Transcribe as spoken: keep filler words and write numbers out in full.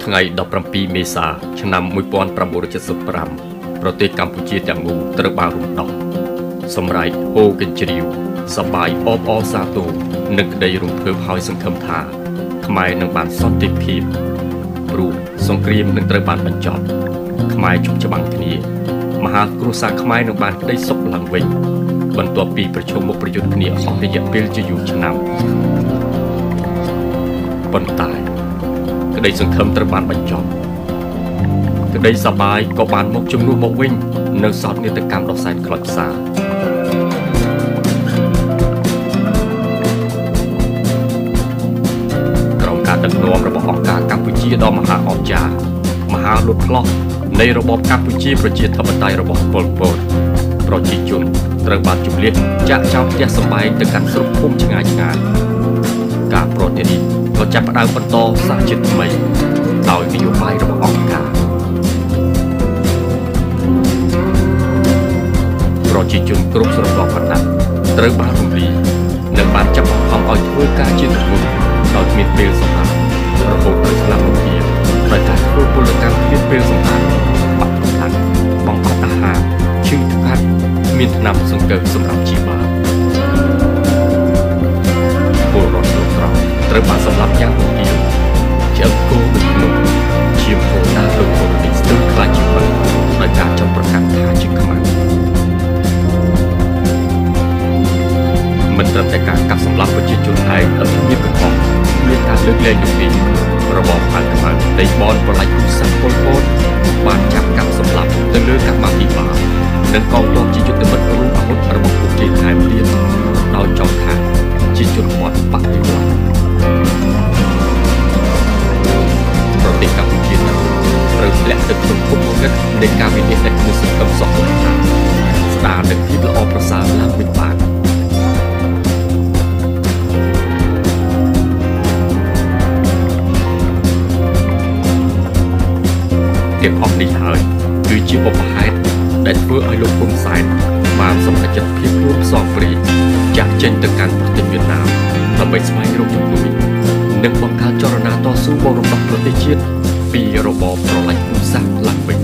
ថ្ងៃដប់ប្រាំពីរមេសាឆ្នាំមួយពាន់ប្រាំបួនរយเจ็ดสิบห้าប្រទេសកម្ពុជាទាំងមូលត្រូវបានរំដោះសម្រែកហូកញ្ជ្រៀវសបាយអបអរសាទរនិងក្តីរំភើបហើយសង្ឃឹមថាខ្មែរនឹងបានសន្តិភាពព្រោះសង្គ្រាមនឹងត្រូវបានបញ្ចប់ខ្មែរជប់ច្បាំងគ្នាមហាគ្រួសារខ្មែរនឹងបានក្តីសុខឡើងវិញបន្ទាប់ពីប្រជុំមុខប្រយុទ្ធគ្នាអស់រយៈពេលជាយូរឆ្នាំប៉ុន្តែក្តីសង្ឃឹមត្រូវបានបញ្ចប់ក្តីសប្បាយក៏បានមកជំនួសមកវិញនៅសោកនាដកម្មដ៏សែនខ្លោចផ្សាក្រោមការដឹកនាំរបស់អង្គការកម្ពុជាដ៏មហាអស្ចារ្យមហាលុតផ្លោះនៃរបបកម្ពុជាប្រជាធិបតេយ្យរបស់ប៉ុល ពត ប្រជាជនត្រូវបានជម្លៀសចាក់ចោលផ្ទះសម្បែងទៅកាន់ស្រុកភូមិឆ្ងាយឆ្ងាយការប្រតិរិទ្ធក៏ចាប់ផ្ដើមបន្តសារជាតិថ្មីដោយនយោបាយរបស់អង្គការប្រជាជនគ្រប់ស្រទាប់វណ្ណៈត្រូវបានរំលាយនិងបានចាប់បង្ខំឲ្យធ្វើការជាទម្ងន់ដោយគ្មានពេលសម្រាប់រហូតដល់ស្លាប់រង្គាលដោយការធ្វើពលកម្មគ្មានពេលសម្រាប់បាក់ប្រឡាក់បង្កត់អាហារឈឺថ្កាត់មានថ្នាំសង្កឹងសម្រាប់ជីវ៉ាពលរដ្ឋគ្រប់ត្រង់ត្រូវបានសម្លាប់យ៉ាងរង្គាលជាអង្គគោដូចនោះជាមហោណាលោកពលនីស្ទើរខ្លាចជីវិតដោយការចោទប្រកាន់ថាជាខ្មាំងមិនត្រឹមតែការកាប់សម្លាប់ប្រជាជនឯងដោយមានកំហុសមានការលើកលែងនោះទេរបបផាន់ខ្មៅនៃបនប្រឡាយឧស្សាហ៍ពលពតបានចាប់កាប់សម្លាប់ទៅលើកម្មាភិបាលនិងកងទ័ពជាយុទ្ធមិត្តរួមអាវុធរបស់ពួកគេថែមទៀតដោយចោទថាជាជនបទបដិវត្តប្រទេសកម្ពុជាត្រូវធ្លាក់ទឹកក្នុងគុកងឹតនៃការវិនិច្ឆ័យនៃសង្គមសង្គមថាស្ដារនឹងភាពល្អប្រសើរឡើងវិញបានទាំងអស់នេះហើយគឺជាបុព្វហេតុដែលធ្វើឲ្យលោកហ៊ុនសែនបានសម្រេចចិត្តភៀសខ្លួនផ្សងព្រេងចាក់ចេញទៅកាន់ប្រទេសវៀតណាមដើម្បីស្វែងរកជំនួយនិងបង្កើតចលនាតស៊ូបរំដោះប្រទេសជាតិពីរបបប្រល័យពូជសាសន៍ឡើងវិញ